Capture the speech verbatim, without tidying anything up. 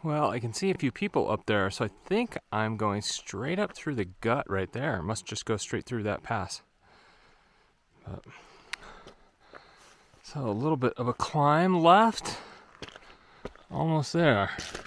Well, I can see a few people up there, so I think I'm going straight up through the gut right there. I must just go straight through that pass. But, so a little bit of a climb left. Almost there.